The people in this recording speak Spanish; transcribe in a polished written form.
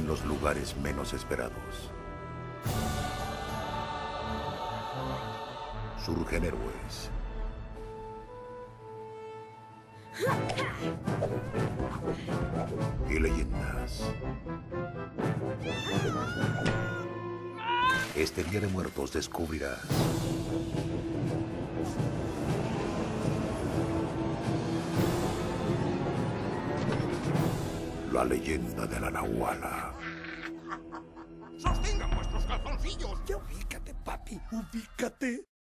en los lugares menos esperados. Surgen héroes. Y leyendas. Este Día de Muertos descubrirás la leyenda de la Nahuala. ¡Sostengan vuestros calzoncillos! Ya ubícate, papi, ubícate.